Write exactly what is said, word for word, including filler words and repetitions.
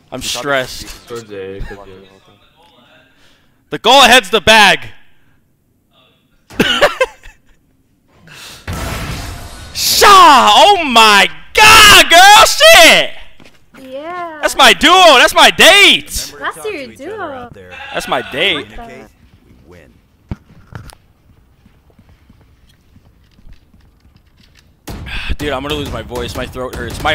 I'm stressed. Towards A, The go ahead's the bag. Shah! Oh my god, girl! Shit! Yeah. That's my duo. That's my date. That's your duo. That's my date. Dude, I'm gonna lose my voice. My throat hurts. My